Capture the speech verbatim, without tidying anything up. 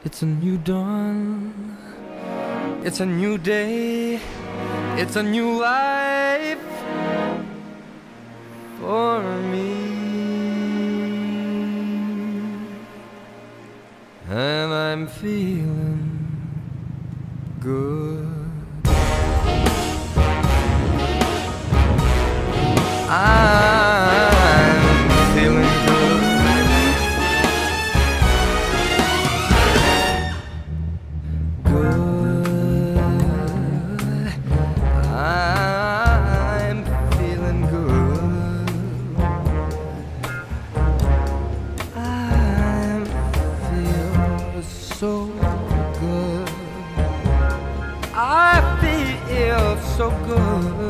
It's a new dawn, it's a new day, it's a new life for me. And I'm feeling good. I'm feeling good. Good. I'm feeling good. I feel so good. I feel so good.